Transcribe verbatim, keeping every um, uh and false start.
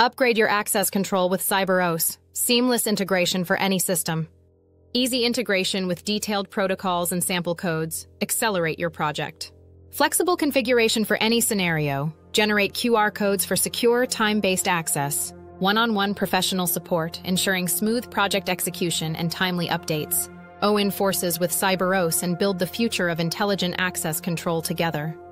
Upgrade your access control with Cyberoce. Seamless integration for any system. Easy integration with detailed protocols and sample codes. Accelerate your project. Flexible configuration for any scenario. Generate Q R codes for secure, time-based access. One-on-one professional support, ensuring smooth project execution and timely updates. Join forces with Cyberoce and build the future of intelligent access control together.